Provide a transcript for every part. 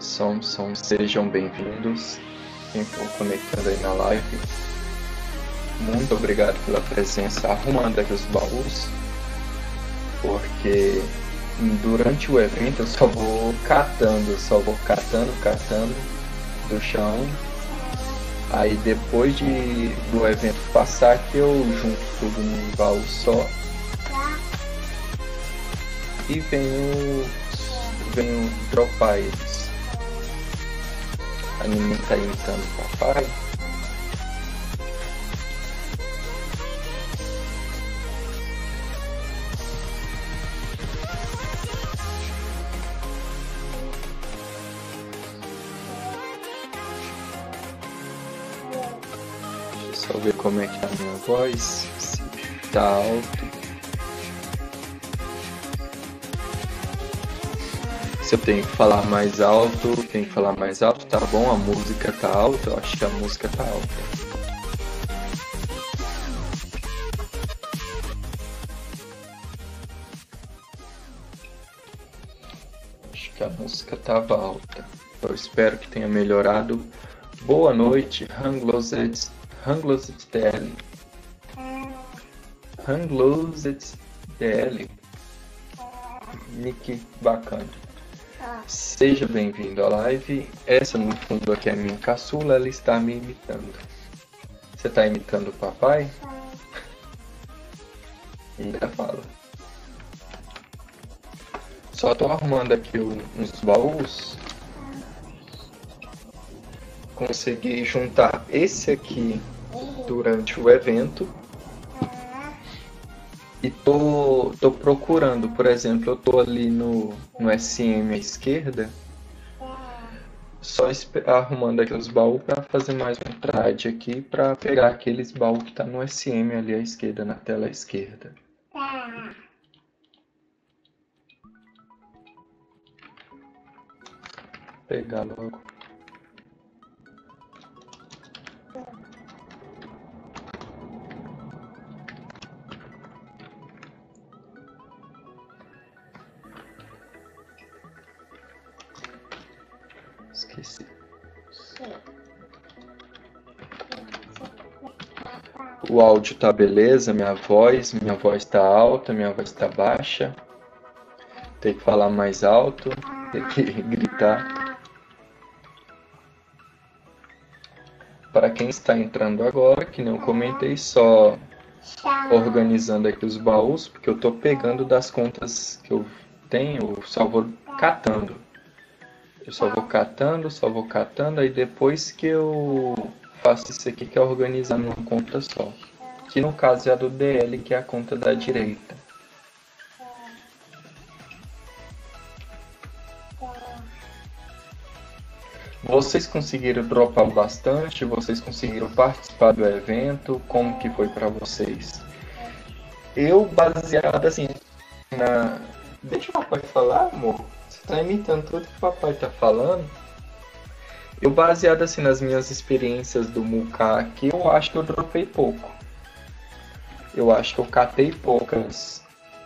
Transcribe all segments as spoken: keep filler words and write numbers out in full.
Som, som, sejam bem-vindos. Quem for conectando aí na live, muito obrigado pela presença, arrumando aqui os baús, porque durante o evento eu só vou catando, só vou catando, catando do chão. Aí depois de, do evento passar aqui eu junto tudo num baú só e venho, venho dropar eles. A menina tá imitando o papai. Deixa eu só ver como é que tá a minha voz. Se tá alto. Se eu tenho que falar mais alto, tenho que falar mais alto, tá bom? A música tá alta, eu acho que a música tá alta. Acho que a música tava alta. Eu espero que tenha melhorado. Boa noite, Hanglosed D L. Hanglosed D L. Nick bacana. Seja bem-vindo à live. Essa no fundo aqui é a minha caçula, ela está me imitando. Você está imitando o papai? Ainda fala. Só estou arrumando aqui uns baús. Consegui juntar esse aqui durante o evento. E tô, tô procurando, por exemplo, eu tô ali no, no S M à esquerda, só arrumando aqui os baús para fazer mais um trade aqui, para pegar aqueles baús que tá no S M ali à esquerda, na tela à esquerda. Pegar logo. Esqueci. O áudio tá beleza, minha voz, minha voz tá alta, minha voz tá baixa. Tem que falar mais alto, tem que gritar. Para quem está entrando agora, que nem eu comentei, só organizando aqui os baús, porque eu tô pegando das contas que eu tenho, eu só vou catando. Eu só vou catando, só vou catando, aí depois que eu faço isso aqui, que é organizar numa conta só. Que no caso é a do D L, que é a conta da direita. Vocês conseguiram dropar bastante? Vocês conseguiram participar do evento? Como que foi para vocês? Eu, baseado assim, na... Deixa o papai falar, amor. Tá imitando tudo que o papai tá falando. Eu, baseado assim nas minhas experiências do Muka aqui, eu acho que eu dropei pouco. Eu acho que eu catei poucas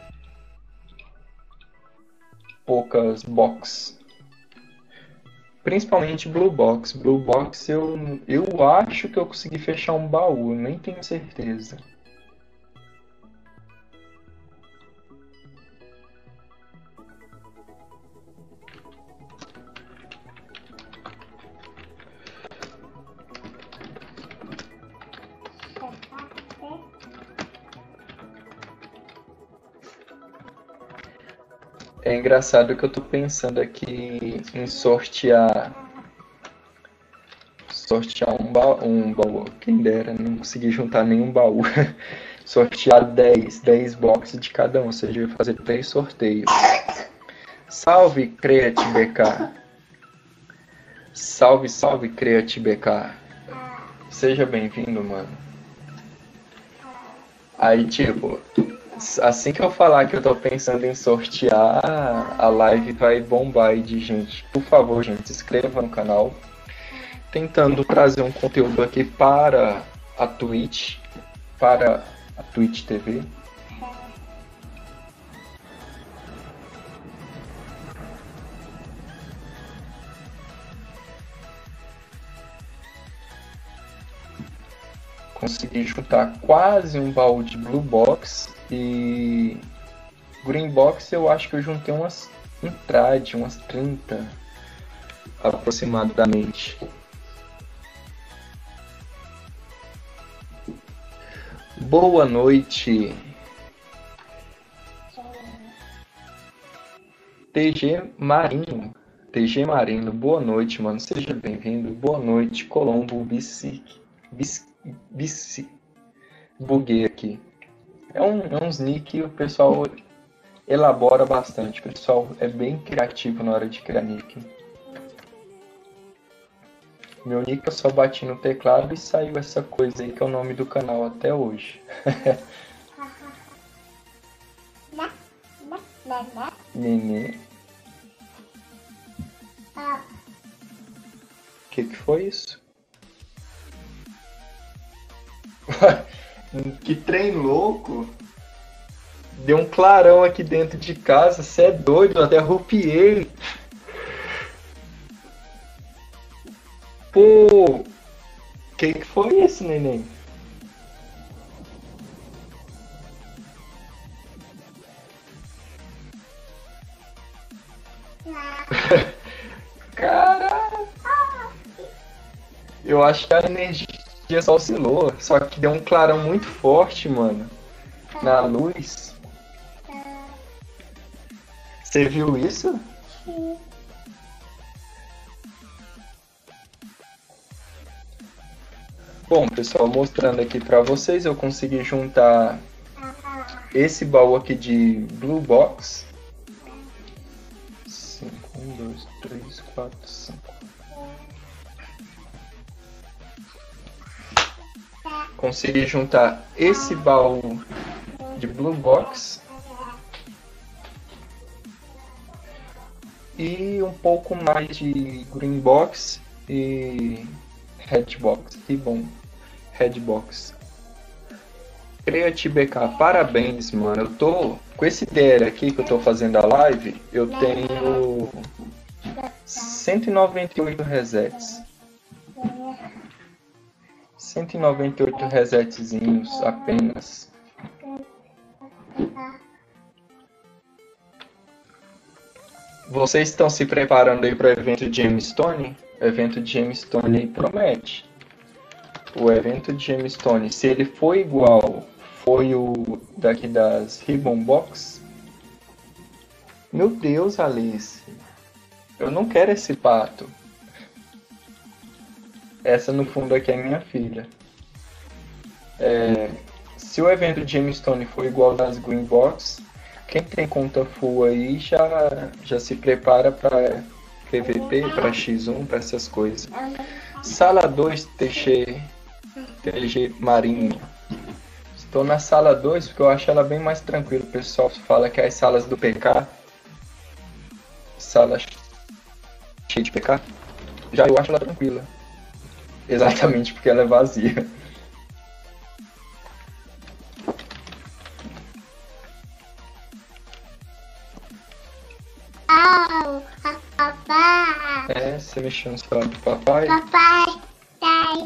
poucas box. Principalmente Blue Box. Blue Box eu, eu acho que eu consegui fechar um baú, eu nem tenho certeza. É engraçado que eu tô pensando aqui em sortear sortear um baú, um baú, quem dera, não consegui juntar nenhum baú. Sortear dez, dez boxes de cada um, ou seja, eu ia fazer três sorteios. Salve, Create B K. Salve, salve, Create B K. Seja bem-vindo, mano. Aí, tipo, assim que eu falar que eu tô pensando em sortear, a live vai bombar aí de gente. Por favor, gente, se inscreva no canal. Tentando trazer um conteúdo aqui para a Twitch, para a Twitch T V. consegui juntar quase um baú de Blue Box e Green Box eu acho que eu juntei umas um trade, umas trinta aproximadamente. Boa noite. T G Marinho. T G Marino, boa noite, mano. Seja bem-vindo. Boa noite, Colombo Bici. Bici. Bici. Buguei aqui. É, um, é uns nick que o pessoal elabora bastante. O pessoal é bem criativo na hora de criar nick. Meu nick eu só bati no teclado e saiu essa coisa aí que é o nome do canal até hoje. Nenê. O que que foi isso? Que trem louco! Deu um clarão aqui dentro de casa, você é doido, eu até arrupiei. Pô, que que foi isso, neném? Cara, eu acho que a energia só oscilou, só que deu um clarão muito forte, mano, na luz. Você viu isso? Sim. Bom, pessoal, mostrando aqui pra vocês, eu consegui juntar esse baú aqui de Blue Box. cinco, um, dois, três, quatro, cinco. Consegui juntar esse baú de Blue Box e um pouco mais de Green Box e Red Box. Que bom, Red Box. Create B K, parabéns, mano. Eu tô com esse D L aqui que eu tô fazendo a live. Eu tenho cento e noventa e oito resets. cento e noventa e oito resetzinhos apenas. Vocês estão se preparando aí para o evento de Gemstone? O evento de Gemstone aí promete. O evento de Gemstone, se ele for igual foi o daqui das Ribbon Box, meu Deus, Alice, eu não quero esse pato. Essa no fundo aqui é minha filha. É, se o evento de Gemstone for igual das Green Box, quem tem conta full aí já, já se prepara para P V P, para X um, para essas coisas. Sala dois, T G, T G Marinho. Estou na sala dois porque eu acho ela bem mais tranquila. O pessoal fala que as salas do P K, sala cheia de P K, já eu acho ela tranquila. Exatamente porque ela é vazia. Oh, papai. É, você mexeu no celular do papai? Papai, pai.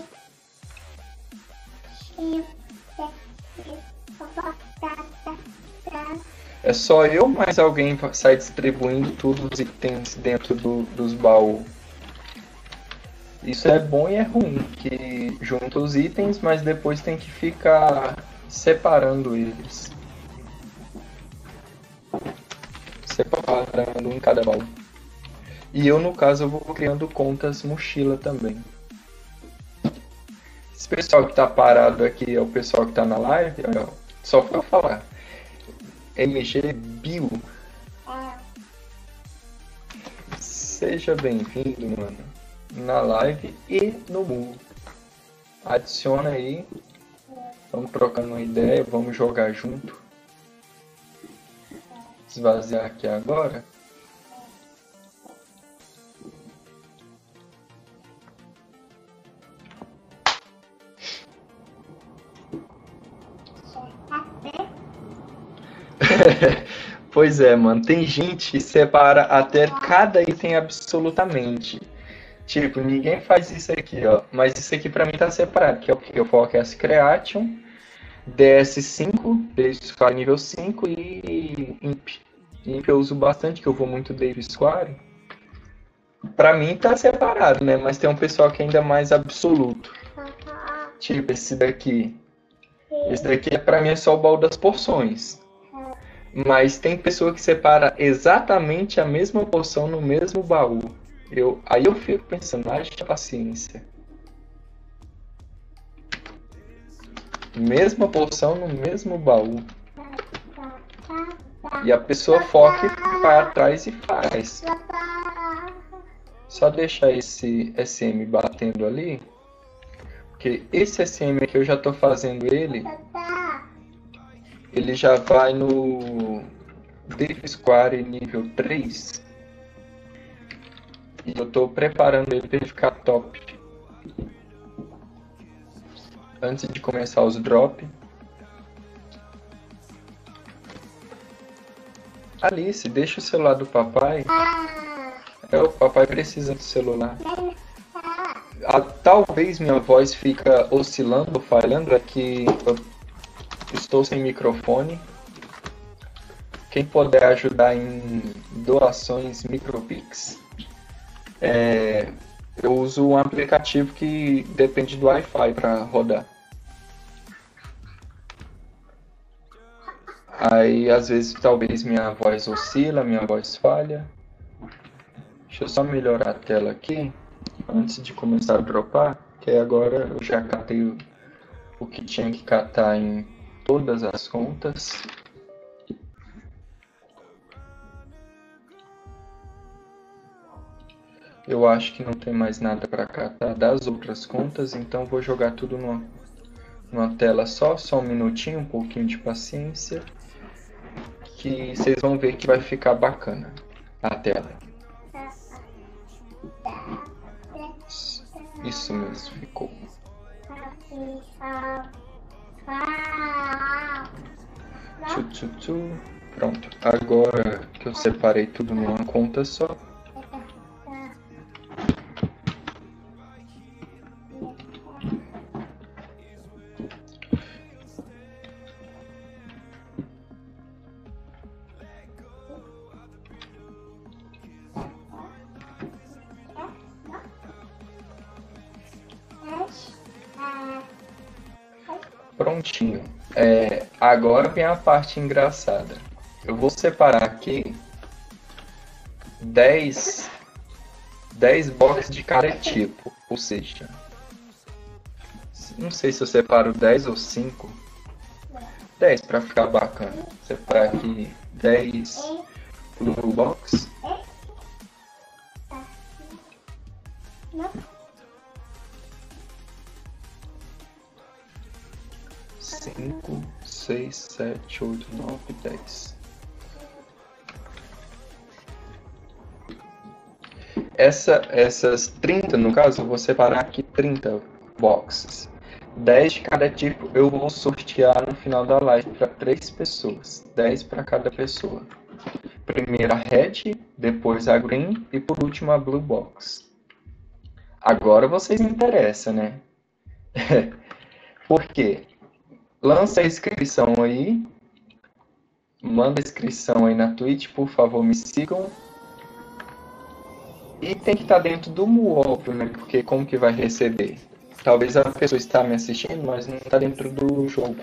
É só eu ou mais alguém sai distribuindo todos os itens dentro do, dos baús? Isso é bom e é ruim, que junta os itens, mas depois tem que ficar separando eles. Separando em cada baú. E eu, no caso, eu vou criando contas mochila também. Esse pessoal que tá parado aqui é o pessoal que tá na live, ó, só pra eu falar. M G Bio. Seja bem-vindo, mano. Na live e no mundo. Adiciona aí. Vamos trocando uma ideia, vamos jogar junto. Esvaziar aqui agora. Pois é, mano. Tem gente que separa até cada item absolutamente. Tipo, ninguém faz isso aqui, ó. Mas isso aqui pra mim tá separado, que é o que? O Forecast Creation, D S cinco, Davis Square nível cinco e Imp. Imp eu uso bastante, que eu vou muito Davis Square. Pra mim tá separado, né? Mas tem um pessoal que é ainda mais absoluto. Tipo, esse daqui. Esse daqui, pra mim, é só o baú das porções. Mas tem pessoa que separa exatamente a mesma porção no mesmo baú. Eu, aí eu fico pensando, haja paciência. Mesma porção no mesmo baú. E a pessoa foca e vai atrás e faz. Só deixar esse S M batendo ali. Porque esse S M aqui eu já tô fazendo ele. Ele já vai no Davis Square nível três. E eu tô preparando ele para ele ficar top. Antes de começar os drop. Alice, deixa o celular do papai. É, o papai precisa do celular. Ah, talvez minha voz fica oscilando, falhando, é que eu estou sem microfone. Quem puder ajudar em doações Micropix, é, eu uso um aplicativo que depende do Wi-Fi para rodar. Aí às vezes talvez minha voz oscila, minha voz falha. Deixa eu só melhorar a tela aqui antes de começar a dropar, que agora eu já catei o, o que tinha que catar em todas as contas. Eu acho que não tem mais nada para catar das outras contas, então vou jogar tudo numa, numa tela só, só um minutinho, um pouquinho de paciência, que vocês vão ver que vai ficar bacana a tela. Isso mesmo, ficou. Tchu, tchu, tchu. Pronto, agora que eu separei tudo numa conta só, prontinho. É, agora vem a parte engraçada. Eu vou separar aqui dez, dez boxes de cada tipo. Ou seja, não sei se eu separo dez ou cinco. dez para ficar bacana. Vou separar aqui dez blue box. cinco, seis, sete, oito, nove, dez. Essa, essas trinta, no caso, eu vou separar aqui trinta boxes. dez de cada tipo eu vou sortear no final da live para três pessoas. dez para cada pessoa. Primeiro a red, depois a green e por último a blue box. Agora vocês me interessam, né? Por quê? Lança a inscrição aí. Manda a inscrição aí na Twitch, por favor, me sigam. E tem que estar dentro do M U, óbvio, né? Porque como que vai receber? Talvez a pessoa está me assistindo, mas não está dentro do jogo.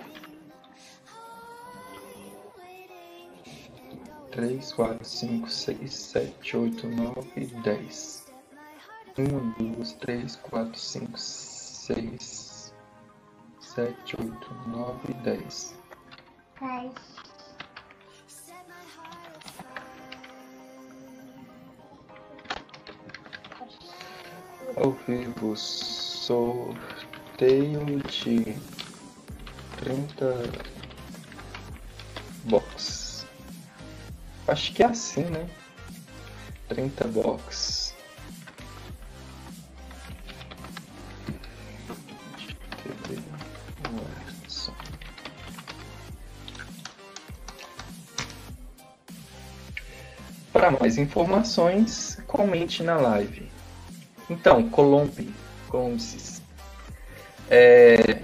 três, quatro, cinco, seis, sete, oito, nove, dez. um, dois, três, quatro, cinco, seis, sete, oito, nove, dez. Ao vivo, sorteio de trinta box. Acho que é assim, né? trinta box. Para mais informações, comente na live. Então, Colombi, Colombices. É...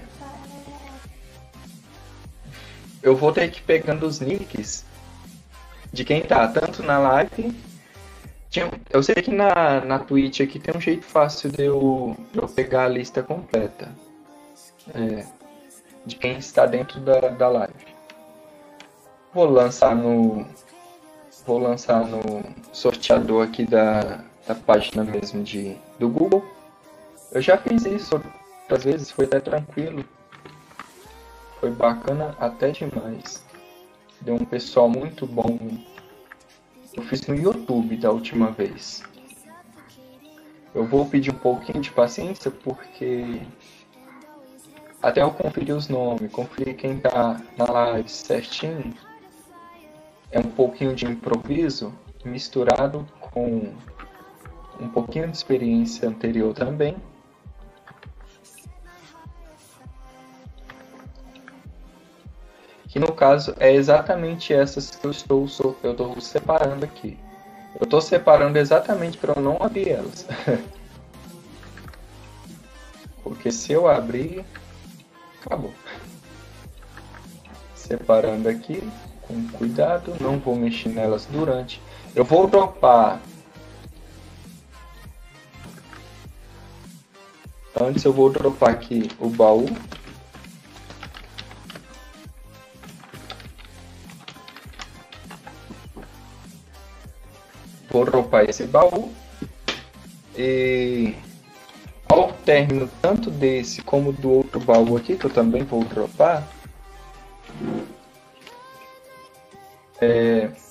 Eu vou ter que ir pegando os nicks de quem tá, tanto na live. Eu sei que na, na Twitch aqui tem um jeito fácil de eu, de eu pegar a lista completa. É, de quem está dentro da, da live. Vou lançar no. Vou lançar no sorteador aqui da, da página mesmo de, do Google. Eu já fiz isso outras vezes, foi até tranquilo. Foi bacana até demais. Deu um pessoal muito bom. Eu fiz no YouTube da última vez. Eu vou pedir um pouquinho de paciência porque até eu conferir os nomes, conferir quem tá na live certinho, é um pouquinho de improviso misturado com um pouquinho de experiência anterior também. Que no caso é exatamente essas que eu estou, eu estou separando aqui. Eu estou separando exatamente para eu não abrir elas. Porque se eu abrir, acabou. Separando aqui, com cuidado, não vou mexer nelas durante. Eu vou dropar. Antes eu vou dropar aqui o baú. Vou dropar esse baú e ao término tanto desse como do outro baú aqui, que eu também vou dropar, é,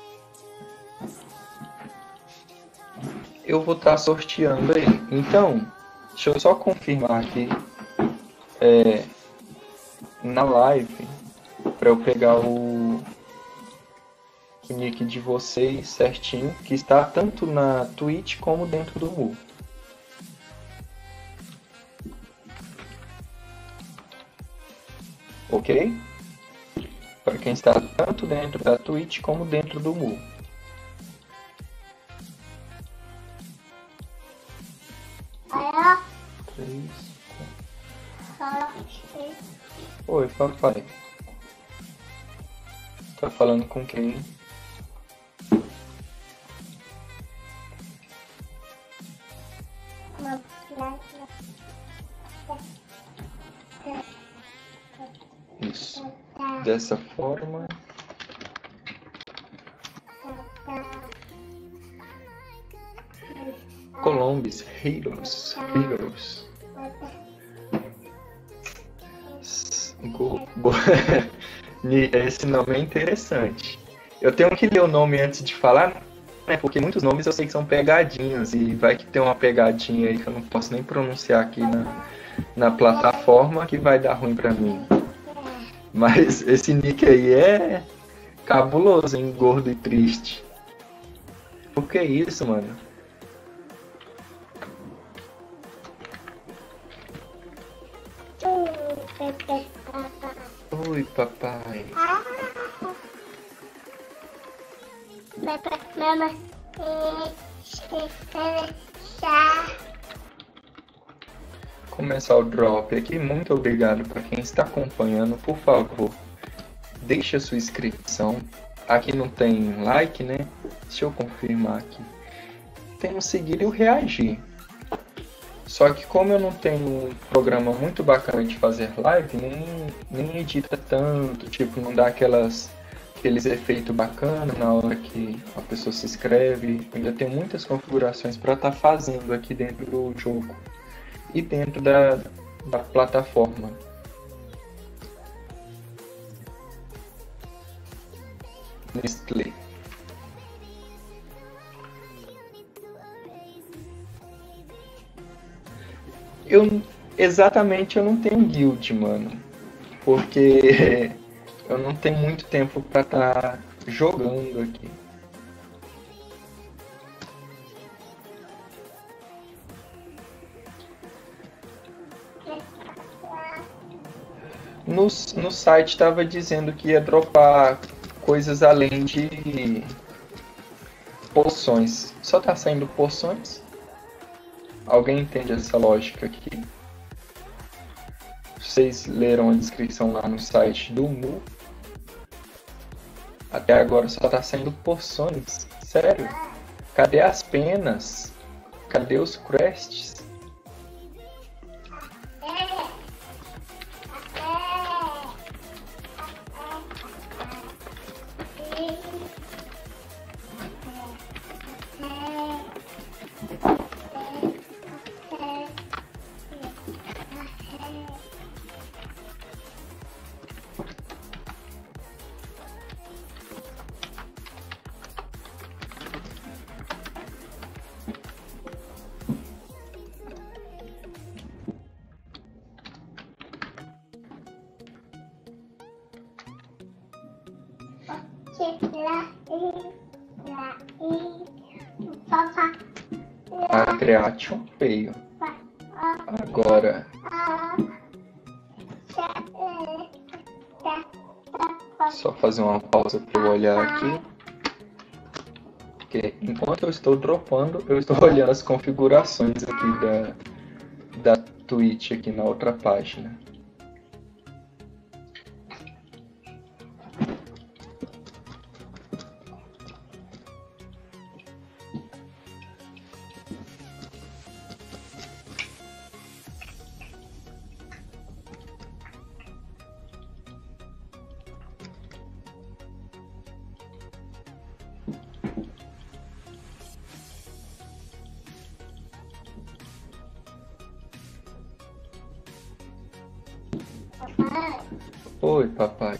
eu vou estar sorteando aí. Então, deixa eu só confirmar aqui é, na live para eu pegar o o nick de vocês certinho, que está tanto na Twitch como dentro do Mu. Ok? Para quem está tanto dentro da Twitch como dentro do Mu. Três, quatro. Oi, papai. Tá falando com quem? Isso. Dessa forma. Columbus, Heroes, Heroes. Go, go. Esse nome é interessante. Eu tenho que ler o nome antes de falar, né? Porque muitos nomes eu sei que são pegadinhas e vai que tem uma pegadinha aí que eu não posso nem pronunciar aqui na, na plataforma que vai dar ruim pra mim. Mas esse nick aí é cabuloso, hein? Gordo e triste. Por que isso, mano? Oi, papai. Começar o drop aqui. Muito obrigado para quem está acompanhando. Por favor, deixe a sua inscrição. Aqui não tem like, né? Deixa eu confirmar aqui. Tem um seguir e o reagir. Só que como eu não tenho um programa muito bacana de fazer live, nem, nem edita tanto, tipo, não dá aquelas, aqueles efeitos bacanas na hora que a pessoa se inscreve. Eu ainda tenho muitas configurações para estar tá fazendo aqui dentro do jogo e dentro da, da plataforma. Nestlé. Eu, exatamente, eu não tenho guild, mano. Porque eu não tenho muito tempo pra estar jogando aqui. No, no site estava dizendo que ia dropar coisas além de poções. Só tá saindo poções. Alguém entende essa lógica aqui? Vocês leram a descrição lá no site do Mu? Até agora só tá saindo porções. Sério? Cadê as penas? Cadê os crests? Creation feio. Agora só fazer uma pausa para eu olhar aqui. Porque enquanto eu estou dropando, eu estou olhando as configurações aqui da, da Twitch aqui na outra página. Oi, papai.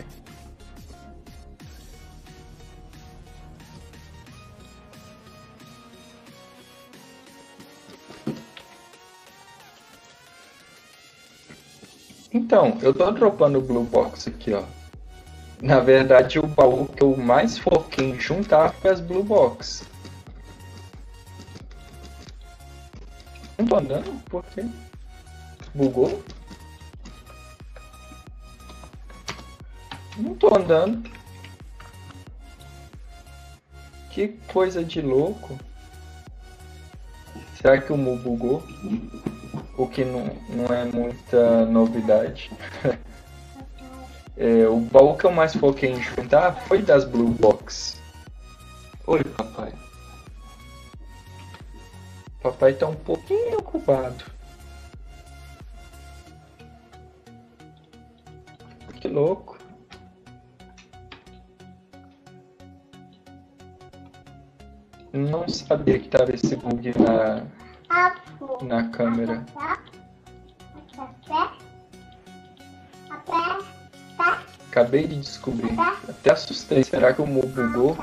Então, eu tô dropando o Blue Box aqui, ó. Na verdade, o baú que eu mais foquei em juntar foi as Blue Box. Não tô andando? Por quê? Bugou? Não tô andando. Que coisa de louco. Será que o Mu bugou? O que não, não é muita novidade. É, o baú que eu mais foquei em juntar foi das Blue Box. Oi, papai. Papai tá um pouquinho ocupado. Que louco. Não sabia que tava esse bug na, na câmera. Acabei de descobrir. Até assustei. Será que o Mu bugou?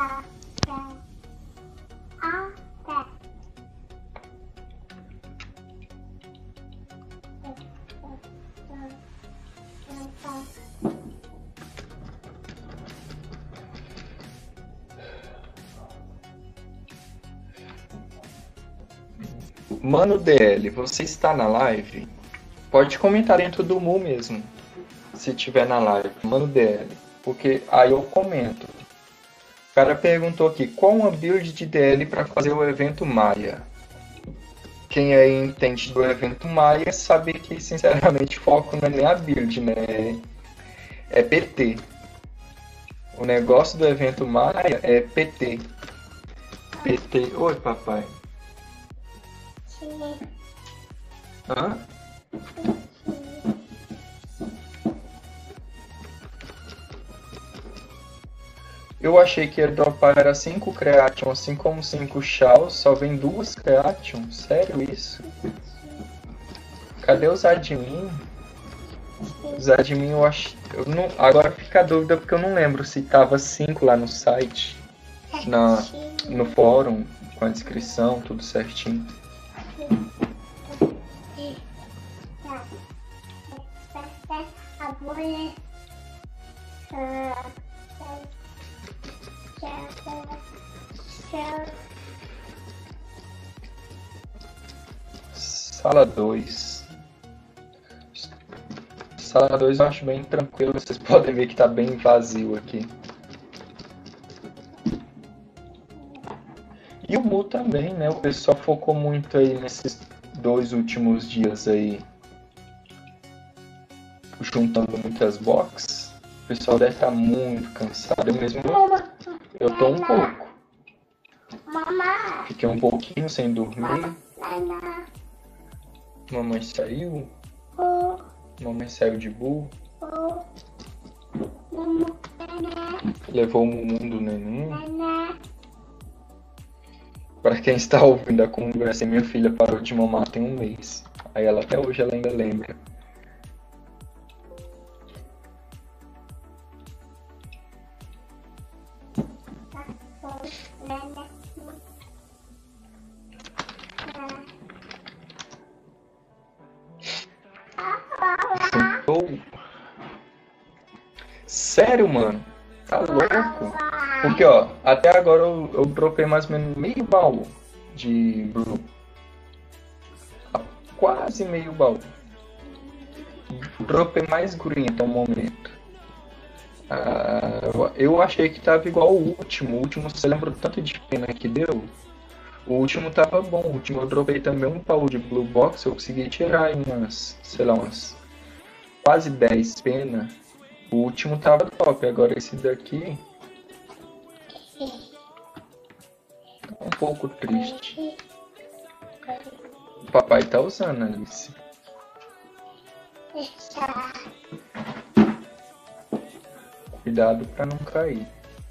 Mano D L, você está na live? Pode comentar dentro do Mu mesmo, se tiver na live, Mano D L, porque aí eu comento. O cara perguntou aqui, qual uma build de D L para fazer o evento Maia? Quem aí entende do evento Maia sabe que, sinceramente, foco não é nem a build, né? É P T. O negócio do evento Maia é P T. P T. Oi, papai. Hã? Eu achei que ia dropar era cinco Creation, assim como cinco Shaos, só vem duas Creation? Sério isso? Cadê os admin? Os admin eu acho... Eu não... Agora fica a dúvida porque eu não lembro se tava cinco lá no site, na... no fórum, com a descrição, tudo certinho. Sala dois. Sala dois eu acho bem tranquilo, vocês podem ver que tá bem vazio aqui. E o Mu também, né? O pessoal focou muito aí nesses dois últimos dias aí juntando muitas boxes, o pessoal deve estar muito cansado. Eu mesmo, eu tô um pouco. Fiquei um pouquinho sem dormir. Mamãe saiu. Mamãe saiu de burro. Levou o mundo neném. Para quem está ouvindo a conversa, minha filha parou de mamar tem um mês. Aí ela até hoje ela ainda lembra. Sentou. Sério, mano? Tá louco? Porque, ó, até agora eu, eu dropei mais ou menos meio baú de Blue. Quase meio baú. Dropei mais green até o momento. Ah, eu achei que tava igual o último. O último, você lembra o tanto de pena que deu? O último tava bom. O último eu dropei também um baú de Blue Box. Eu consegui tirar aí umas, sei lá, umas quase dez pena. O último tava top. Agora esse daqui é um pouco triste. O papai tá usando, Alice. Cuidado pra não cair.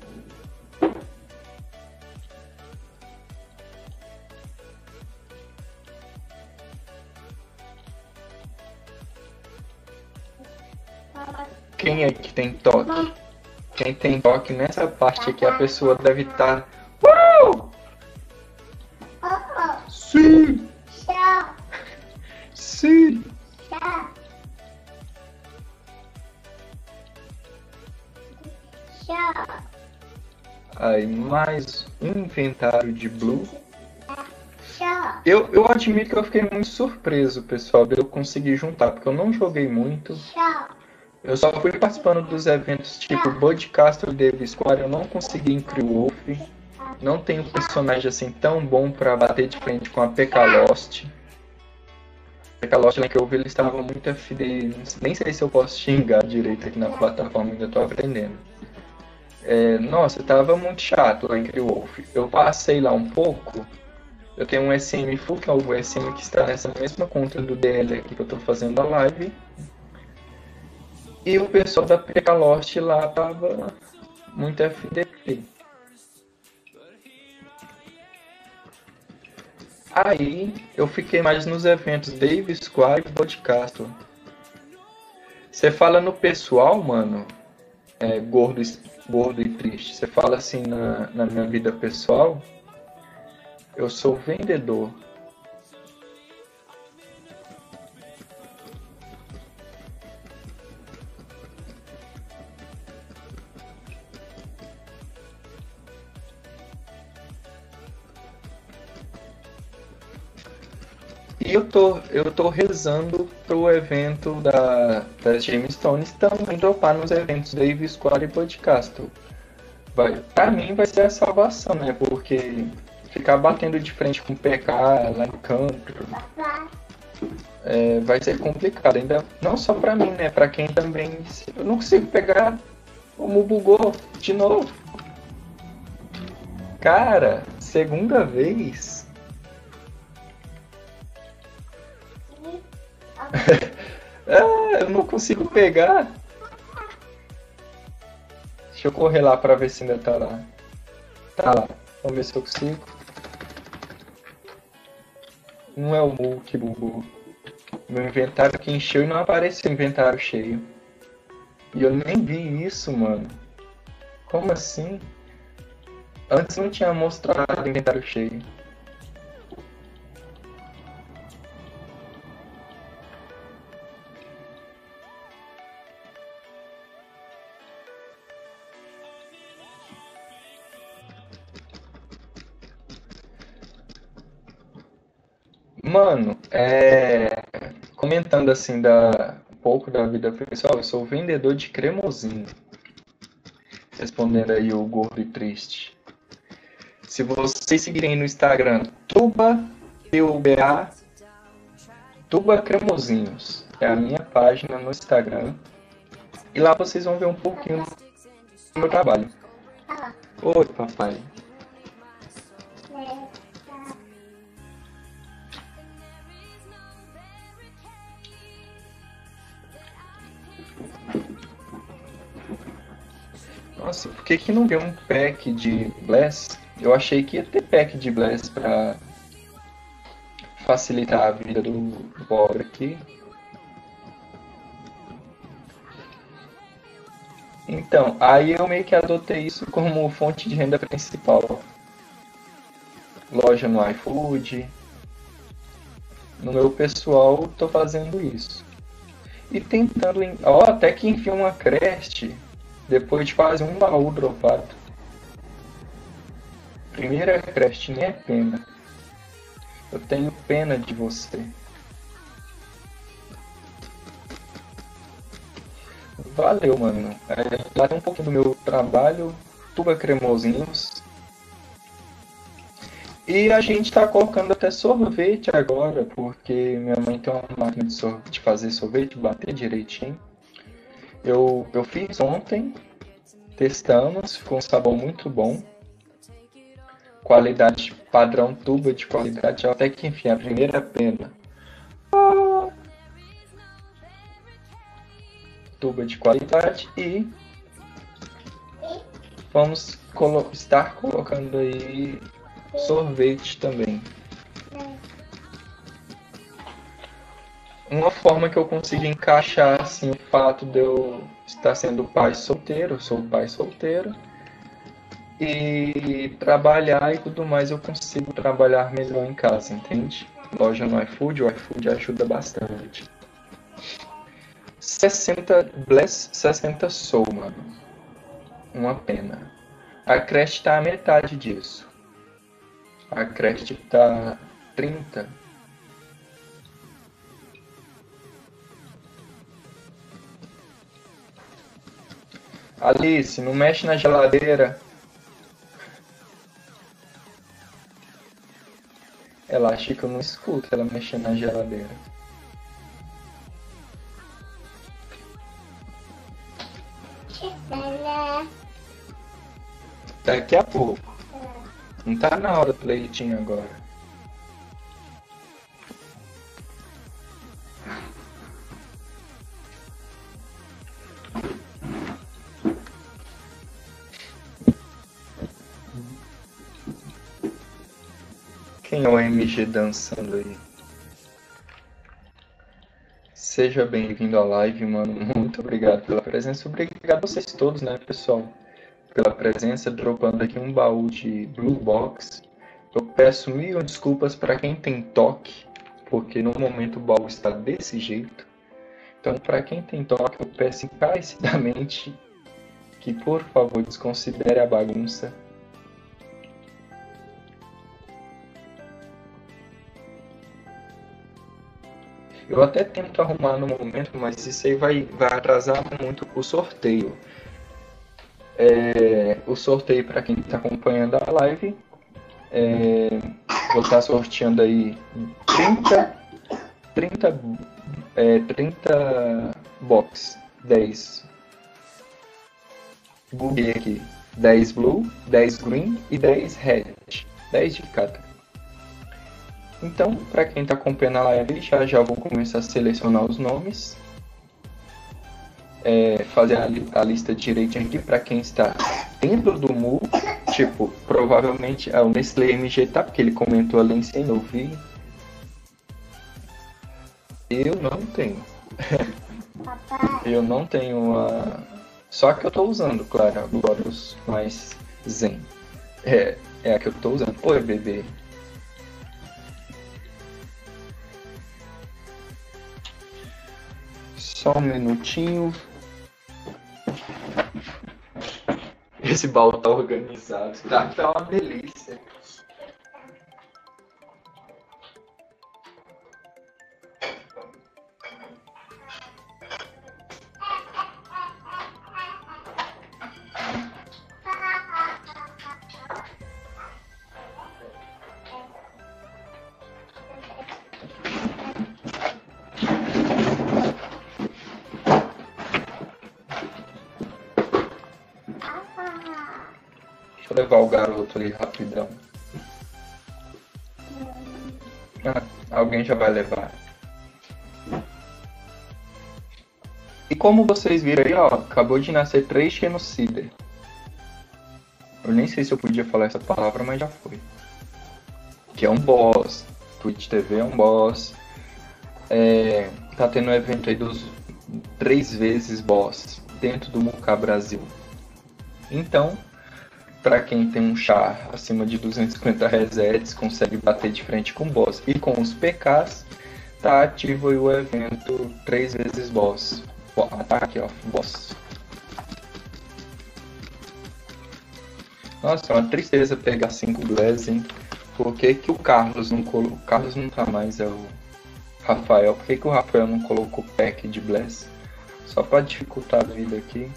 Quem é que tem toque? Quem tem toque nessa parte aqui, a pessoa deve estar... Uh! Sim! Sim! Aí, mais um inventário de Blue. Eu, eu admito que eu fiquei muito surpreso, pessoal, de eu conseguir juntar, porque eu não joguei muito. Eu só fui participando dos eventos tipo Bud Castro e Davis Square, eu não consegui em Cree Wolf. Não tenho personagem assim tão bom pra bater de frente com a P K Lost. P K Lost, que eu vi, ele estava muito F D. Nem sei se eu posso xingar direito aqui na plataforma, ainda tô aprendendo. É, nossa, tava muito chato lá em Cree Wolf. Eu passei lá um pouco. Eu tenho um S M full, que é o S M que está nessa mesma conta do D L aqui que eu tô fazendo a live. E o pessoal da P K Lost lá tava muito F D P. Aí eu fiquei mais nos eventos Davis Square e Podcast. Você fala no pessoal, mano, é, gordo, gordo e triste. Você fala assim na, na minha vida pessoal, eu sou vendedor. E eu tô, eu tô rezando pro evento da, das Gemstones também dropar nos eventos Davis Square e Podcast. Vai, pra mim vai ser a salvação, né? Porque ficar batendo de frente com o P K lá em campo é, vai ser complicado. Ainda não só pra mim, né? Pra quem também... Eu não consigo pegar como bugou de novo. Cara, segunda vez... Ah, eu não consigo pegar. Deixa eu correr lá pra ver se ainda tá lá. Tá lá. Vamos ver se eu consigo. Não é o Mu que bugou. Meu inventário que encheu e não apareceu inventário cheio. E eu nem vi isso, mano. Como assim? Antes não tinha mostrado inventário cheio. Mano, é... comentando assim da... um pouco da vida pessoal, eu sou vendedor de cremosinho. Respondendo aí o gordo e triste. Se vocês seguirem no Instagram, Tuba, T U B A, Tuba Cremosinhos. É a minha página no Instagram. E lá vocês vão ver um pouquinho do meu trabalho. Oi, papai. Nossa, por que que não tem um pack de Bless? Eu achei que ia ter pack de Bless pra facilitar a vida do pobre aqui. Então, aí eu meio que adotei isso como fonte de renda principal. Loja no iFood. No meu pessoal, tô fazendo isso. E tentando... Ó, até que enfim uma crest depois de quase um baú dropado. Primeira crest, nem é pena. Eu tenho pena de você. Valeu, mano. É, lá tem um pouquinho do meu trabalho. Tuba Cremosinhos. E a gente tá colocando até sorvete agora, porque minha mãe tem uma máquina de, sorvete, de fazer sorvete, bater direitinho. Eu, eu fiz ontem, testamos, ficou um sabor muito bom. Qualidade padrão, tuba de qualidade, até que enfim, a primeira pena. Tuba de qualidade e vamos colo- estar colocando aí sorvete também. Uma forma que eu consigo encaixar assim, o fato de eu estar sendo pai solteiro, eu sou pai solteiro, e trabalhar e tudo mais, eu consigo trabalhar melhor em casa, entende? Loja no iFood, o iFood ajuda bastante. sessenta Bless sessenta Soul, mano. Uma pena. A creche tá a metade disso. A creche tá trinta. Alice, não mexe na geladeira. Ela acha que eu não escuto ela mexendo na geladeira. Daqui a pouco. Não tá na hora do leitinho agora. Quem é o M G dançando aí? Seja bem-vindo à live, mano. Muito obrigado pela presença. Obrigado a vocês todos, né, pessoal? Pela presença, dropando aqui um baú de Blue Box. Eu peço mil desculpas para quem tem toque, porque no momento o baú está desse jeito. Então, para quem tem toque, eu peço encarecidamente que, por favor, desconsidere a bagunça. Eu até tento arrumar no momento, mas isso aí vai, vai atrasar muito o sorteio. É, o sorteio, para quem está acompanhando a live, é, vou estar sorteando aí trinta, trinta, é, trinta box, dez. Buguei aqui. dez blue, dez green e dez red. dez de cada. Então, para quem está acompanhando a live, já já vou começar a selecionar os nomes. É, fazer a, li a lista direitinho aqui para quem está dentro do M U. Tipo, provavelmente é o Nestlé M G, tá? Porque ele comentou ali em cima, eu vi. Eu não tenho. Eu não tenho a... Só que eu tô usando, claro, agora os mais zen. É, é a que eu tô usando. Oi, bebê. Só um minutinho. Esse baú tá organizado. Tá, tá uma delícia. Deixa eu levar o garoto ali rapidão. Ah, alguém já vai levar. E como vocês viram aí, ó, acabou de nascer três genocidas. Eu nem sei se eu podia falar essa palavra, mas já foi. Que é um boss. Twitch T V é um boss. É, tá tendo um evento aí dos três vezes boss dentro do Muka Brasil. Então, para quem tem um char acima de duzentos e cinquenta resets, consegue bater de frente com o boss. E com os P Ks, tá ativo aí o evento três vezes boss. Ataque, ó, boss. Nossa, é uma tristeza pegar cinco Bless, hein? Por que que o Carlos não colocou? O Carlos não tá mais, é o Rafael. Por que que o Rafael não colocou pack de Bless? Só pra dificultar a vida aqui.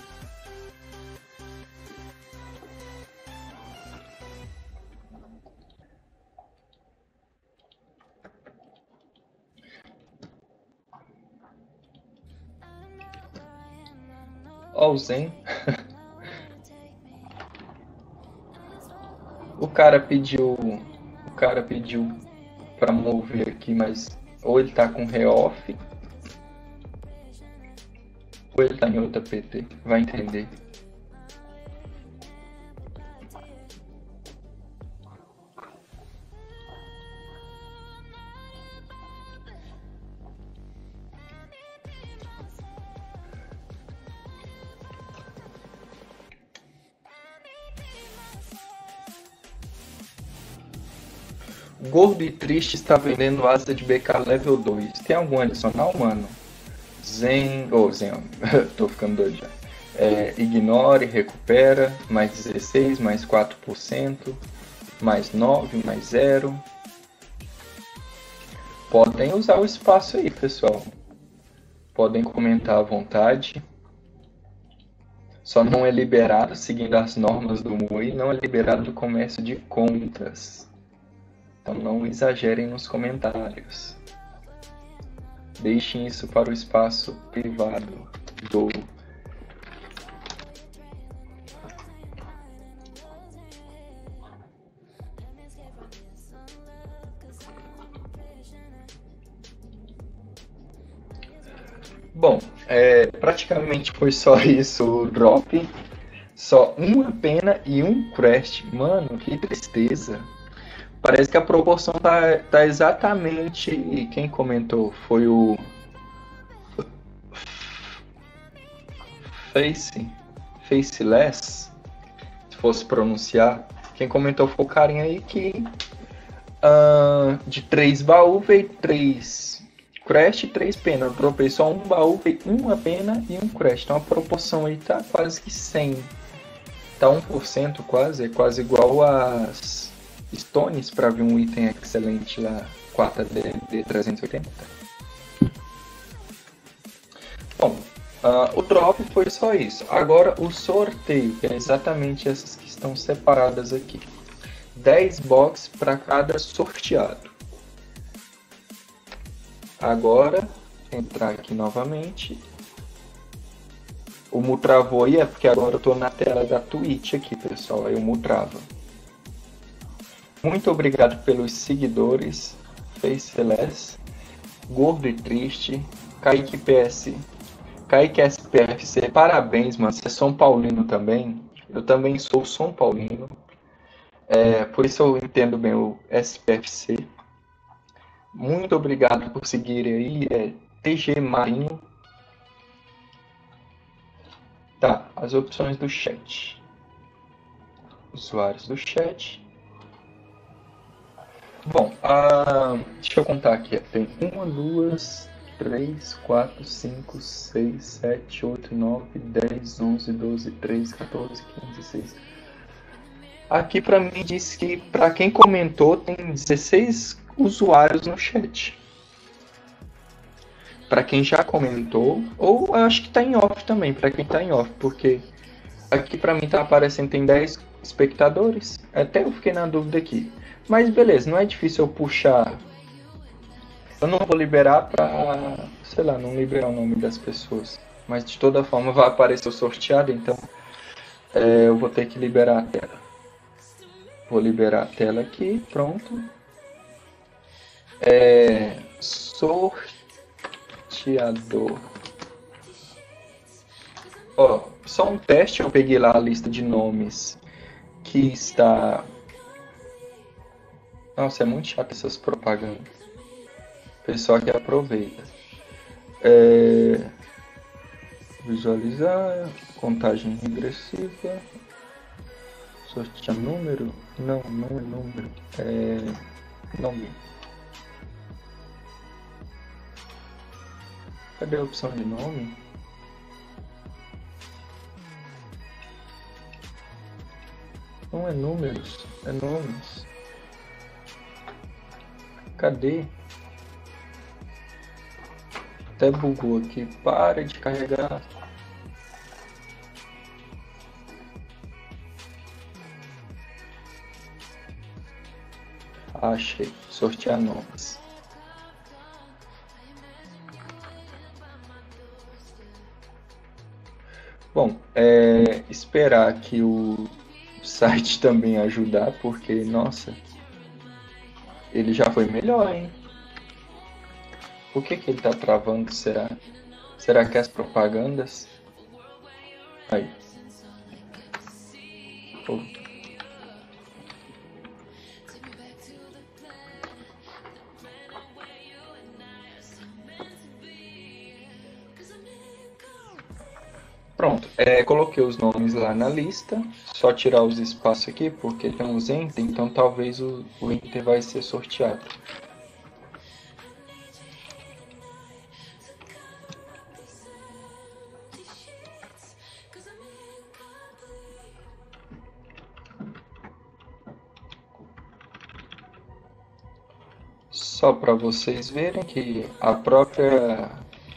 Ó o Zen. O cara pediu, o cara pediu para mover aqui, mas ou ele tá com re-off, ou ele tá em outra P T, vai entender. Gordo e Triste está vendendo asa de B K level dois. Tem algum adicional, mano? Zen... Oh, Zen... Tô ficando doido já. É, ignore, recupera. Mais dezesseis, mais quatro por cento. Mais nove, mais zero. Podem usar o espaço aí, pessoal. Podem comentar à vontade. Só não é liberado, seguindo as normas do M U I, não é liberado o comércio de contas. Então não exagerem nos comentários. Deixem isso para o espaço privado do... Bom, é, praticamente foi só isso o drop. Só uma pena e um crash. Mano, que tristeza. Parece que a proporção tá, tá exatamente... Quem comentou foi o... Face... Faceless, se fosse pronunciar. Quem comentou foi o carinha aí que... Uh, de três baú veio três crash e três pena. Eu dropei só um baú, veio uma pena e um crash. Então a proporção aí tá quase que cem. Tá um por cento quase, é quase igual às... Stones para ver um item excelente lá, quatro D trezentos e oitenta. Bom, uh, o drop foi só isso. Agora o sorteio, que é exatamente essas que estão separadas aqui. dez box para cada sorteado. Agora, entrar aqui novamente. O Mu travou aí, é porque agora eu estou na tela da Twitch aqui, pessoal. Aí o Mu trava. Muito obrigado pelos seguidores, Faceless, Gordo e Triste, Kaique P S, Kaique S P F C, parabéns, mano, você é São Paulino também, eu também sou São Paulino, é, por isso eu entendo bem o S P F C. Muito obrigado por seguirem aí, é T G Marinho. Tá, as opções do chat, usuários do chat. Bom, uh, deixa eu contar aqui. Tem uma, duas, três, quatro, cinco, seis, sete, oito, nove, dez, onze, doze, treze, quatorze, quinze, dezesseis. Aqui pra mim diz que pra quem comentou tem dezesseis usuários no chat. Pra quem já comentou, ou acho que tá em off também, pra quem tá em off, porque aqui pra mim tá aparecendo tem dez espectadores. Até eu fiquei na dúvida aqui. Mas beleza, não é difícil eu puxar. Eu não vou liberar pra, sei lá, não liberar o nome das pessoas. Mas de toda forma vai aparecer o sorteado, então é, eu vou ter que liberar a tela. Vou liberar a tela aqui, pronto. É, sorteador. Ó, só um teste, eu peguei lá a lista de nomes que está... Nossa, é muito chato essas propagandas. O pessoal que aproveita. É... Visualizar, contagem regressiva, sortear número? Não, não é número, é nome. Cadê a opção de nome? Não é números, é nomes. Cadê? Até bugou aqui, para de carregar. Achei, sortear nomes. Bom, é esperar que o site também ajudar, porque, nossa, ele já foi melhor, hein? Por que que ele tá travando, será? Será que é as propagandas? Aí. Oh. Pronto, é, coloquei os nomes lá na lista, só tirar os espaços aqui, porque tem uns enter, então talvez o, o enter vai ser sorteado. Só para vocês verem que a própria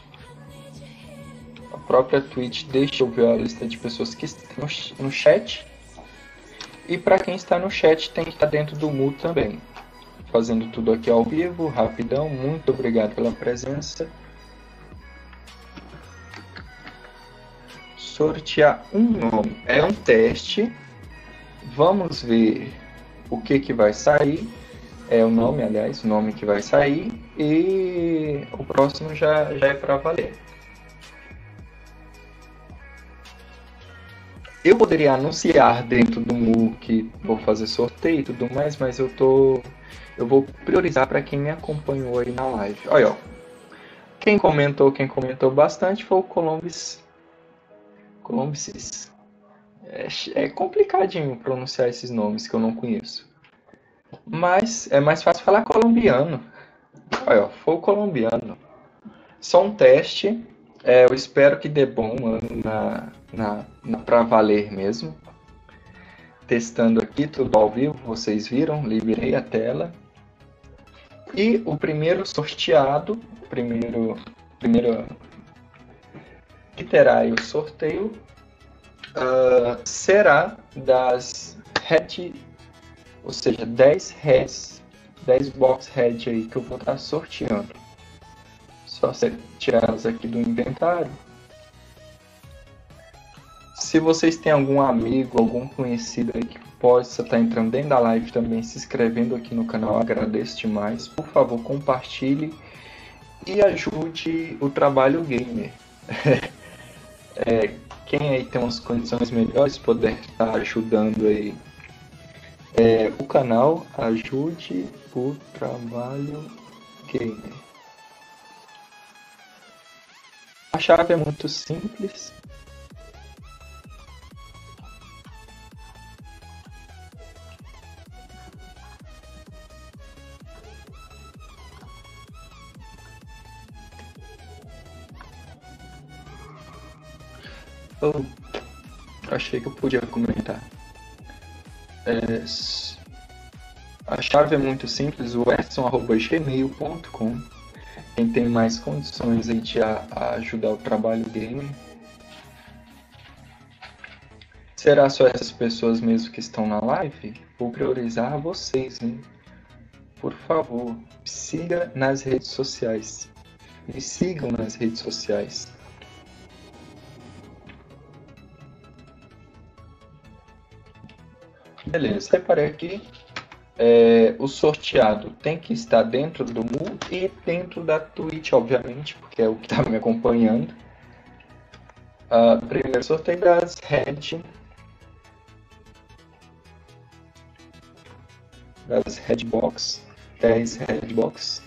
a própria Twitch deixa eu ver a lista de pessoas que estão no chat. E para quem está no chat tem que estar dentro do Mu também. Fazendo tudo aqui ao vivo, rapidão. Muito obrigado pela presença. Sortear um nome. É um teste. Vamos ver o que, que vai sair. É o nome, aliás, o nome que vai sair. E o próximo já, já é para valer. Eu poderia anunciar dentro do Mu que vou fazer sorteio e tudo mais, mas eu tô, eu vou priorizar para quem me acompanhou aí na live. Olha, ó, quem comentou, quem comentou bastante foi o Colombis. Colombis. É, é complicadinho pronunciar esses nomes que eu não conheço. Mas é mais fácil falar colombiano. Olha, ó, foi o colombiano. Só um teste. É, eu espero que dê bom, mano, na, na, na pra valer mesmo. Testando aqui tudo ao vivo, vocês viram, liberei a tela. E o primeiro sorteado, primeiro, primeiro que terá aí o sorteio, uh, será das head, ou seja, dez heads, dez box head aí que eu vou estar sorteando. Só tirá-las aqui do inventário. Se vocês têm algum amigo, algum conhecido aí que possa estar entrando dentro da live também, se inscrevendo aqui no canal, agradeço demais. Por favor, compartilhe e ajude o trabalho gamer. é, quem aí tem umas condições melhores, puder estar ajudando aí é, o canal, ajude o trabalho gamer. A chave é muito simples. Oh, achei que eu podia comentar. É, a chave é muito simples, o edson arroba gmail ponto com. Quem tem mais condições aí de a, a ajudar o trabalho gamer. Será só essas pessoas mesmo que estão na live? Vou priorizar vocês, hein? Por favor, siga nas redes sociais. Me sigam nas redes sociais. Beleza, separei aqui. É, o sorteado tem que estar dentro do Mu e dentro da Twitch, obviamente, porque é o que está me acompanhando. Uh, primeiro sorteio das Red. Das Redbox. dez Redbox.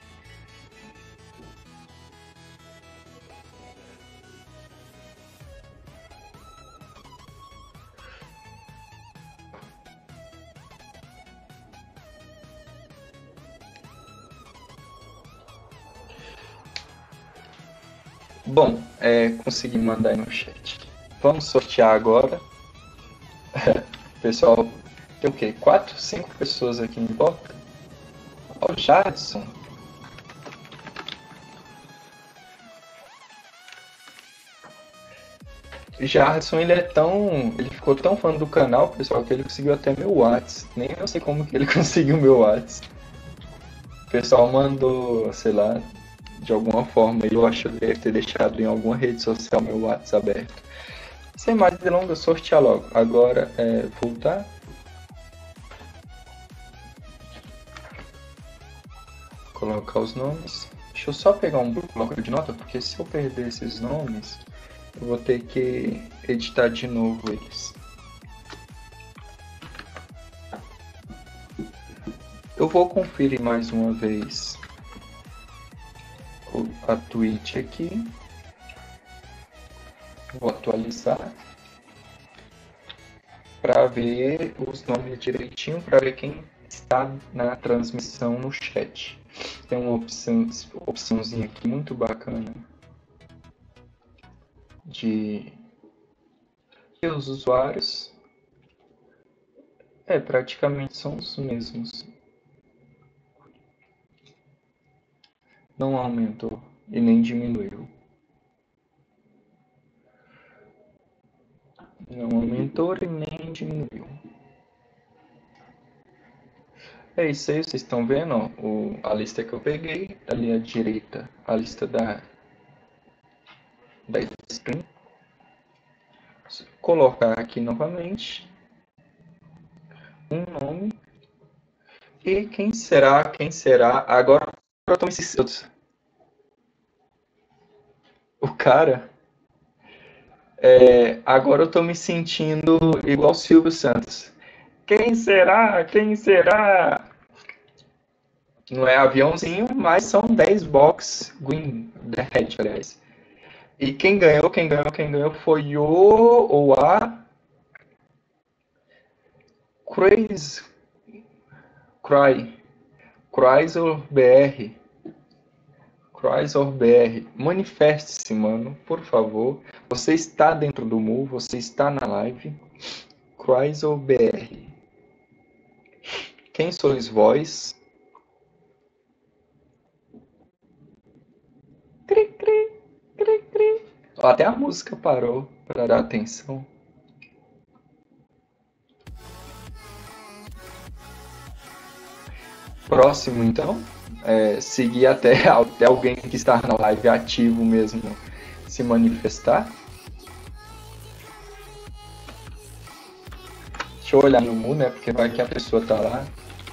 Bom, é, consegui mandar aí no chat. Vamos sortear agora. Pessoal, tem o quê? Quatro, cinco pessoas aqui em volta. Ó, o Jadson. O Jadson, ele é tão... Ele ficou tão fã do canal, pessoal, que ele conseguiu até meu WhatsApp. Nem eu sei como que ele conseguiu meu WhatsApp. O pessoal mandou, sei lá, de alguma forma, eu acho que deve ter deixado em alguma rede social meu WhatsApp aberto. Sem mais delongas, sortear logo. Agora é voltar. Colocar os nomes. Deixa eu só pegar um bloco de nota, porque se eu perder esses nomes, eu vou ter que editar de novo eles. Eu vou conferir mais uma vez a Twitch aqui. Vou atualizar para ver os nomes direitinho, para ver quem está na transmissão no chat. Tem uma opção, opçãozinha aqui muito bacana de e os usuários. É, praticamente são os mesmos. Não aumentou e nem diminuiu. Não aumentou e nem diminuiu. É isso aí, vocês estão vendo, ó, o, a lista que eu peguei, ali à direita, a lista da, da stream. Vou colocar aqui novamente um nome. E quem será, quem será, agora eu tô me sentindo... O cara... É, agora eu tô me sentindo igual o Silvio Santos. Quem será? Quem será? Não é aviãozinho, mas são dez box Green Red, aliás. E quem ganhou, quem ganhou, quem ganhou foi o ou a Crazy Cry Chrysler B R. Chrysler B R. Manifeste-se, mano, por favor. Você está dentro do Mu, você está na live. Chrysler B R. Quem sois vós? Cri, cri, cri, cri. Até a música parou para dar atenção. Próximo, então. É, seguir até, até alguém que está na live ativo mesmo se manifestar. Deixa eu olhar no Mu, né? Porque vai que a pessoa tá lá.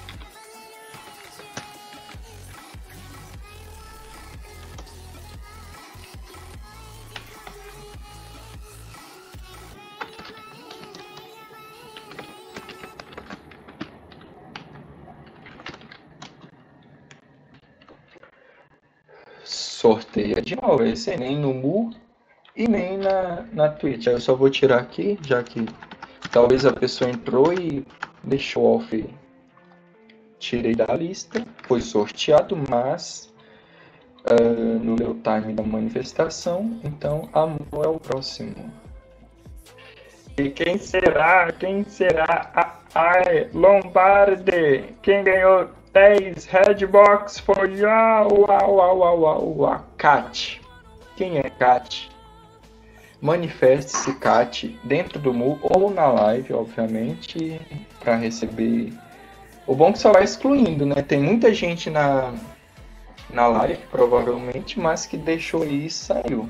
Sorteia de novo, esse aí nem no Mu e nem na, na Twitch. Aí eu só vou tirar aqui, já que talvez a pessoa entrou e deixou off. Tirei da lista, foi sorteado, mas uh, no meu time da manifestação, então a Mu é o próximo. E quem será? Quem será? Ah, ai, Lombardi! Quem ganhou dez Redbox foi a uau, uau, uau, uau, a Kat. Quem é Kat? Manifeste-se, Kat, dentro do Mu ou na live, obviamente, para receber. O bom é que só vai excluindo, né? Tem muita gente na, na live, provavelmente, mas que deixou aí e saiu.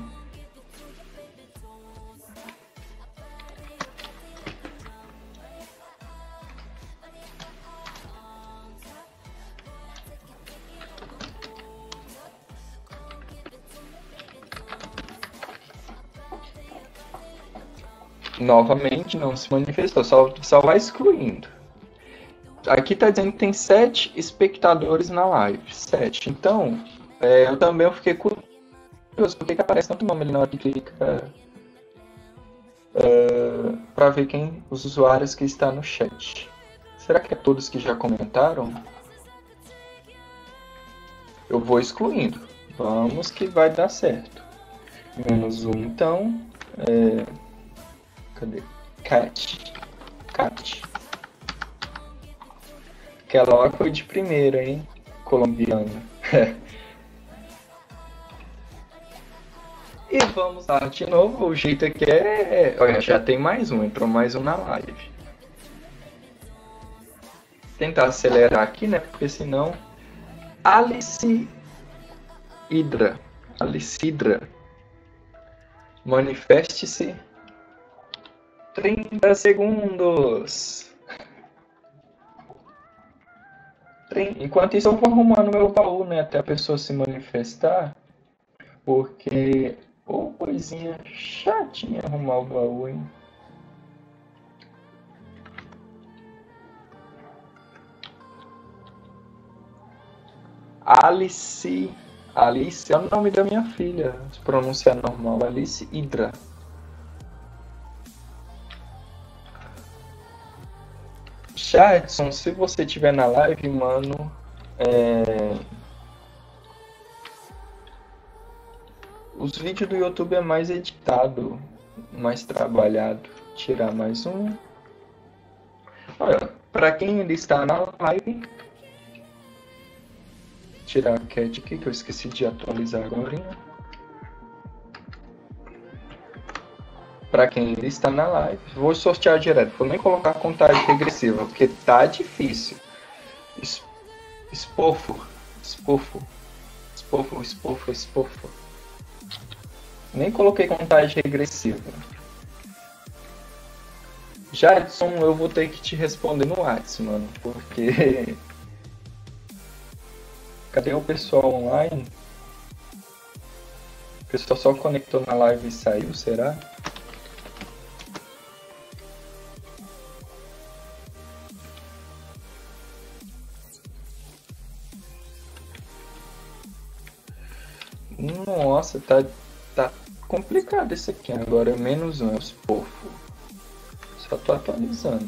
Novamente, não se manifestou, só, só vai excluindo. Aqui tá dizendo que tem sete espectadores na live. Sete. Então, é, eu também fiquei curioso. Por que, que aparece tanto nome ali na hora que clica? É, para ver quem os usuários que estão no chat. Será que é todos que já comentaram? Eu vou excluindo. Vamos que vai dar certo. Menos um, então. É... Cadê? Cat. Cat. Aquela hora foi de primeira, hein? Colombiana. E vamos lá de novo. O jeito aqui é. Olha, já tem mais um. Entrou mais um na live. Tentar acelerar aqui, né? Porque senão. Alice Hidra. Alice Hidra. Manifeste-se. trinta segundos. Enquanto isso eu vou arrumando meu baú, né? Até a pessoa se manifestar. Porque... Ô, oh, coisinha chatinha arrumar o baú, hein? Alice... Alice é o nome da minha filha. Se pronunciar normal. Alice Hidra. Jadson, se você estiver na live, mano, é... os vídeos do YouTube é mais editado, mais trabalhado. Tirar mais um. Olha, para quem ainda está na live, tirar a cat aqui que eu esqueci de atualizar agora. Para quem ainda está na live, vou sortear direto. Vou nem colocar contagem regressiva, porque tá difícil. Espofo, espofo, espofo, espofo, espofo. Nem coloquei contagem regressiva. Jadson, eu vou ter que te responder no WhatsApp, mano, porque... Cadê o pessoal online? O pessoal só conectou na live e saiu, será? Nossa, tá, tá complicado esse aqui. Agora é menos um, é os pofo. Só tô atualizando.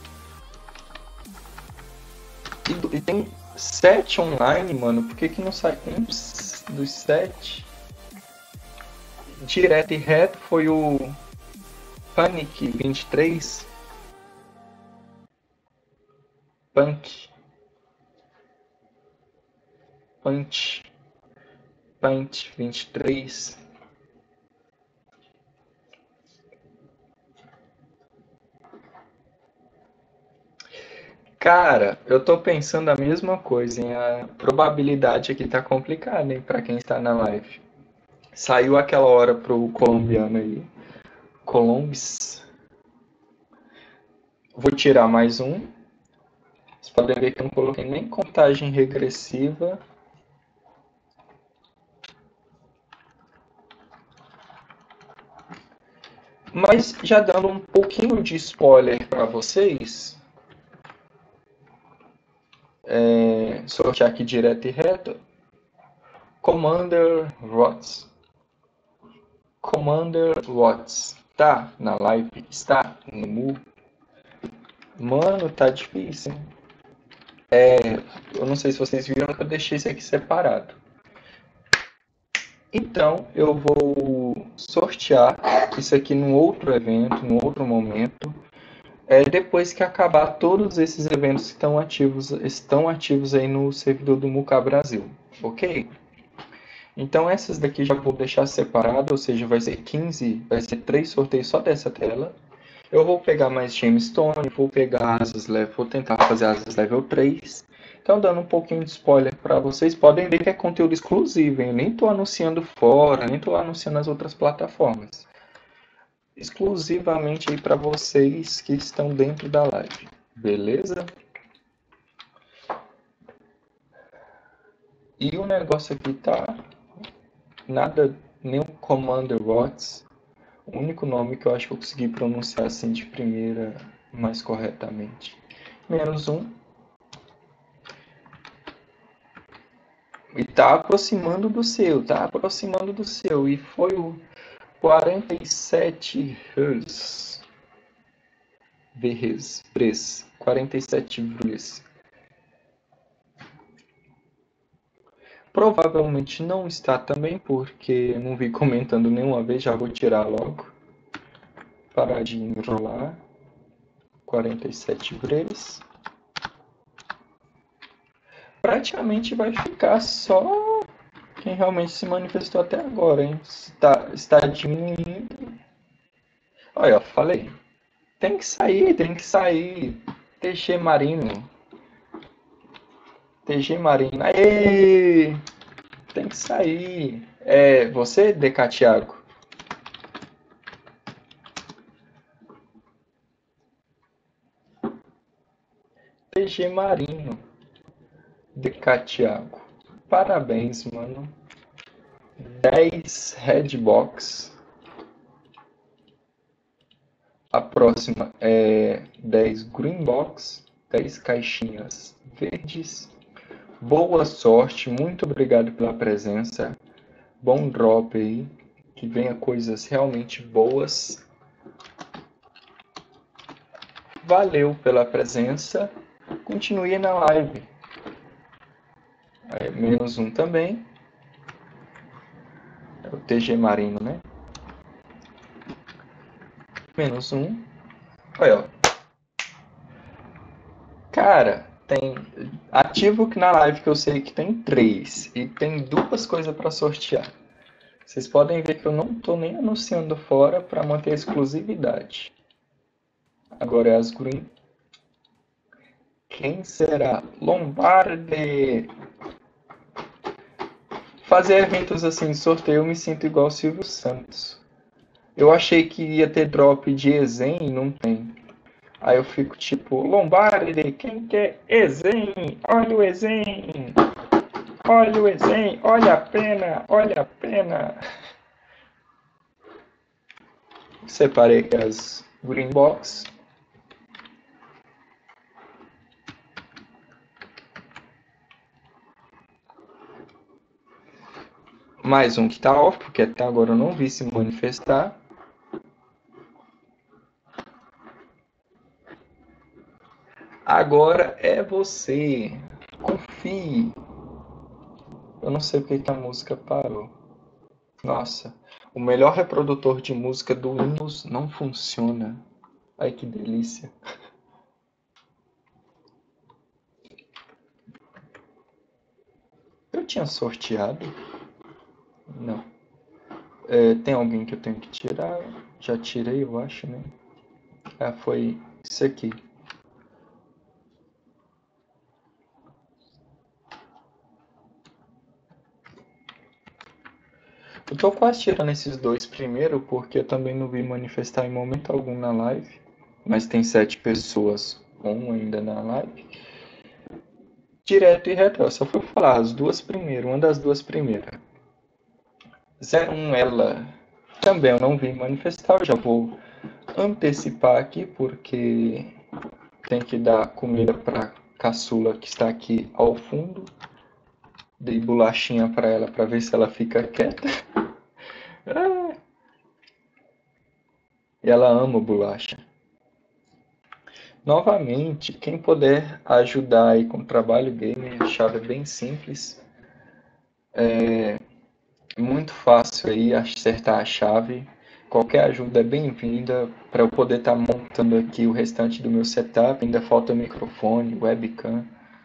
E, e tem sete online, mano. Por que que não sai um dos sete? Direto e reto foi o Panic vinte e três. Punk. Punch. Punch vinte e três. Cara, eu tô pensando a mesma coisa, hein? A probabilidade aqui tá complicada, hein? Pra quem está na live. Saiu aquela hora pro colombiano aí. Colombes. Vou tirar mais um. Vocês podem ver que eu não coloquei nem contagem regressiva. Mas já dando um pouquinho de spoiler para vocês, é, sortear aqui direto e reto. Commander Rots. Commander Rots. Tá na live? Está no Mu? Mano, tá difícil, hein? É, eu não sei se vocês viram que eu deixei isso aqui separado. Então, eu vou sortear isso aqui num outro evento, num outro momento. É, depois que acabar todos esses eventos que estão ativos, estão ativos aí no servidor do Muka Brasil, ok? Então essas daqui já vou deixar separado, ou seja, vai ser quinze, vai ser três sorteios só dessa tela. Eu vou pegar mais Gemstone, vou pegar asas level, vou tentar fazer asas level três. Então dando um pouquinho de spoiler para vocês, podem ver que é conteúdo exclusivo, hein? Nem estou anunciando fora, nem estou anunciando nas outras plataformas. Exclusivamente aí para vocês que estão dentro da live, beleza? E o negócio aqui tá nada, nenhum Commander Rots. O único nome que eu acho que eu consegui pronunciar assim de primeira mais corretamente. Menos um. E tá aproximando do seu, tá aproximando do seu. E foi o quarenta e sete Hz. Verres, Bres. quarenta e sete Bres. Provavelmente não está também, porque não vi comentando nenhuma vez, já vou tirar logo. Parar de enrolar. quarenta e sete Bres. Praticamente vai ficar só quem realmente se manifestou até agora, hein? Está, está diminuindo. Olha, eu falei. Tem que sair, tem que sair. T G Marino. T G Marino. Aê! Tem que sair. É, você, Deca Thiago? T G Marino. Deca Thiago. Parabéns, mano. dez Redbox. A próxima é dez Greenbox. dez caixinhas verdes. Boa sorte, muito obrigado pela presença. Bom drop aí. Que venha coisas realmente boas. Valeu pela presença. Continue na live. Aí, menos um também. É o T G Marino, né? Menos um. Olha, ó. Cara, tem ativo que na live que eu sei que tem três. E tem duas coisas para sortear. Vocês podem ver que eu não tô nem anunciando fora para manter a exclusividade. Agora é as Green. Quem será? Lombardi! Fazer eventos assim, sorteio, eu me sinto igual o Silvio Santos. Eu achei que ia ter drop de Ezen e não tem. Aí eu fico tipo, Lombardi, quem quer Ezen? Olha o Ezen! Olha o Ezen! Olha a pena! Olha a pena! Separei aqui as Green Box. Mais um que tá off, porque até agora eu não vi se manifestar. Agora é você. Confie. Eu não sei porque que a música parou. Nossa, o melhor reprodutor de música do Windows não funciona. Ai, que delícia. Eu tinha sorteado? Não. É, tem alguém que eu tenho que tirar? Já tirei, eu acho, né? Ah, foi isso aqui. Eu tô quase tirando esses dois primeiro, porque eu também não vi manifestar em momento algum na live. Mas tem sete pessoas, um ainda na live. Direto e reto, eu só fui falar as duas primeiras, uma das duas primeiras. zero um ela. Também eu não vi manifestar, eu já vou antecipar aqui, porque tem que dar comida para caçula que está aqui ao fundo. Dei bolachinha para ela para ver se ela fica quieta. E ela ama bolacha. Novamente, quem puder ajudar aí com o trabalho gamer, a chave é bem simples. É muito fácil aí acertar a chave. Qualquer ajuda é bem-vinda para eu poder estar montando aqui o restante do meu setup. Ainda falta o microfone, webcam.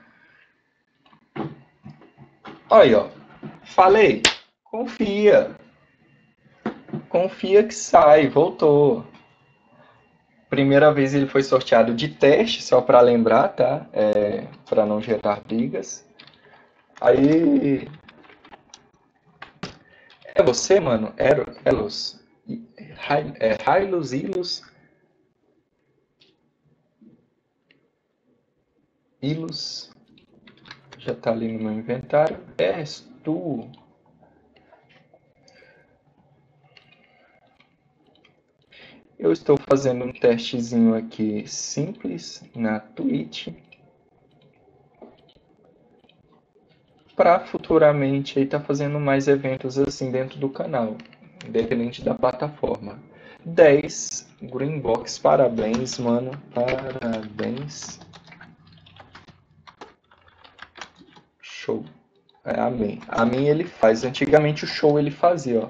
Olha, ó. Falei. Confia. Confia que sai. Voltou. Primeira vez ele foi sorteado de teste, só para lembrar, tá? É, para não gerar brigas. Aí. É você, mano? Ero, Elos. É, Hylos, Ilos. Ilos. Já tá ali no meu inventário. És tu. Eu estou fazendo um testezinho aqui simples na Twitch. Para futuramente aí tá fazendo mais eventos assim dentro do canal, independente da plataforma. dez Greenbox, parabéns, mano. Parabéns. Show. É, amém. Amém ele faz. Antigamente o show ele fazia, ó.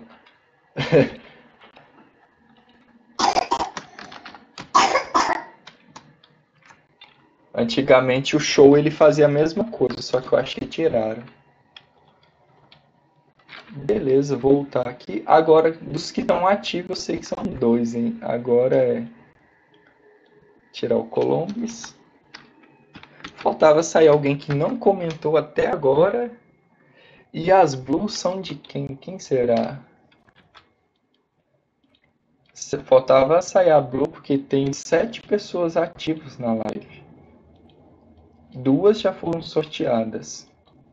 Antigamente o show ele fazia a mesma coisa, só que eu acho que tiraram. Beleza, voltar aqui. Agora, dos que estão ativos, eu sei que são dois, hein? Agora é tirar o Columbus. Faltava sair alguém que não comentou até agora. E as blues são de quem? Quem será? Faltava sair a blue porque tem sete pessoas ativas na live. Duas já foram sorteadas.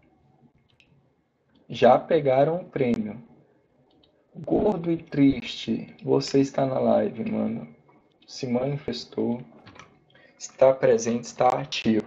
Já pegaram o prêmio. Gordo e triste, você está na live, mano. Se manifestou. Está presente, está ativo.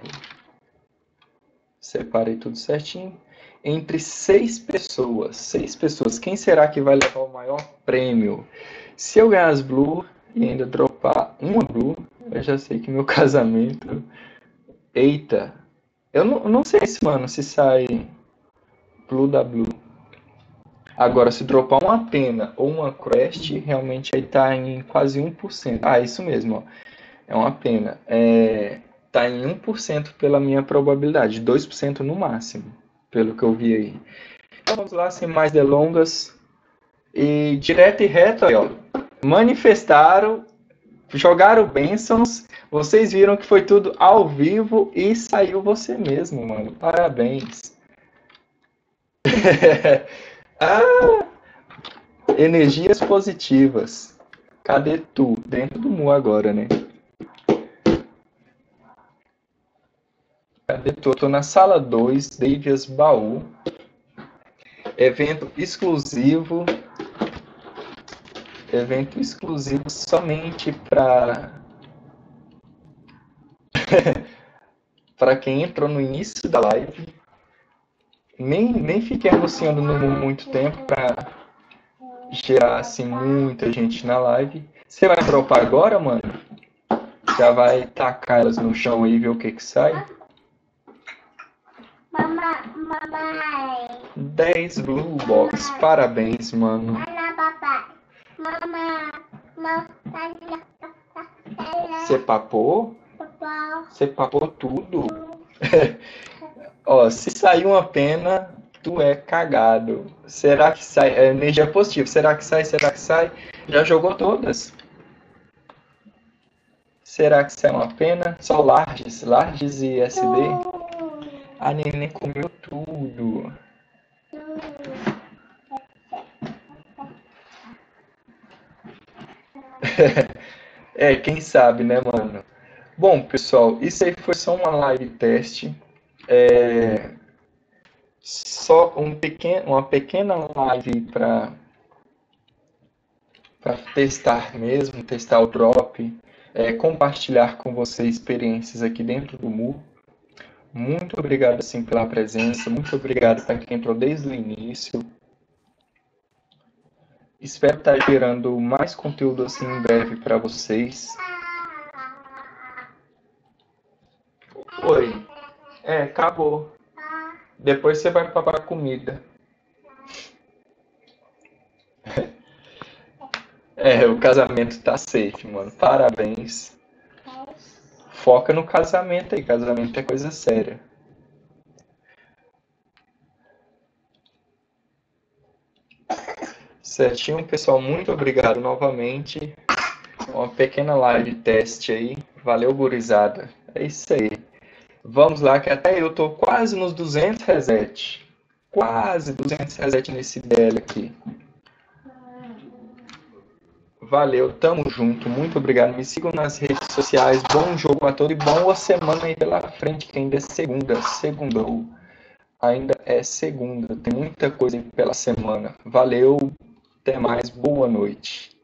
Separei tudo certinho. Entre seis pessoas. Seis pessoas. Quem será que vai levar o maior prêmio? Se eu ganhar as blue e ainda dropar uma blue, eu já sei que meu casamento... Eita! Eu não, não sei se, mano, se sai blue da blue. Agora, se dropar uma pena ou uma crest, realmente aí tá em quase um por cento. Ah, isso mesmo, ó. É uma pena. É, tá em um por cento pela minha probabilidade, dois por cento no máximo, pelo que eu vi aí. Então vamos lá, sem mais delongas. E direto e reto aí, ó. Manifestaram, jogaram bênçãos. Vocês viram que foi tudo ao vivo e saiu você mesmo, mano. Parabéns. Ah, energias positivas. Cadê tu? Dentro do Mu agora, né? Cadê tu? Eu tô na sala dois, Davies Baú. Evento exclusivo. Evento exclusivo somente para para quem entrou no início da live. Nem, nem fiquei anunciando no Mu muito tempo para gerar assim muita gente na live. Você vai dropar agora, mano? Já vai tacar elas no chão aí e ver o que que sai? Mamãe, mamãe. dez Blue Box, parabéns, mano. Ana, papai. Mamãe, mamãe. Você papou? Papai. Você papou tudo? Ó, se sair uma pena, tu é cagado. Será que sai? É energia positiva. Será que sai? Será que sai? Já jogou todas? Será que sai uma pena? Só Larges, Larges e S D? A neném comeu tudo. É, quem sabe, né, mano? Bom, pessoal, isso aí foi só uma live teste. É... Só um pequeno, uma pequena live para para testar mesmo, testar o drop, é, compartilhar com vocês experiências aqui dentro do Mu. Muito obrigado assim pela presença, muito obrigado para quem entrou desde o início. Espero estar gerando mais conteúdo assim em breve para vocês. Oi. É, acabou. Depois você vai papar comida. É, o casamento tá safe, mano. Parabéns. Foca no casamento aí. Casamento é coisa séria. Certinho, pessoal. Muito obrigado novamente. Uma pequena live teste aí. Valeu, gurizada. É isso aí. Vamos lá, que até eu tô quase nos duzentos reset. Quase duzentos reset nesse D L aqui. Valeu, tamo junto. Muito obrigado. Me sigam nas redes sociais. Bom jogo a todos e boa semana aí pela frente, que ainda é segunda. Segundou. Ainda é segunda. Tem muita coisa aí pela semana. Valeu. Até mais. Boa noite.